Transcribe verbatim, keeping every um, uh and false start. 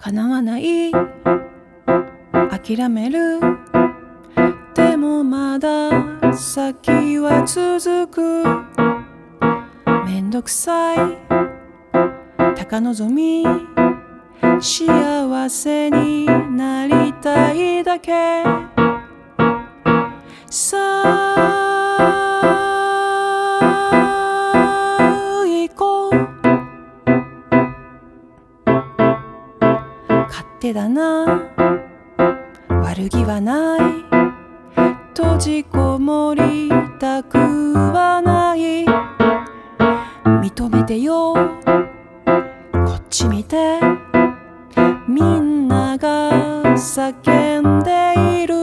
叶わない諦めるでもまだ先は続く面倒くさい高望み幸せになりたいだけさあいこう勝手だな悪気はない閉じこもりたくはない認めてよこっち見てみんなが叫んでいる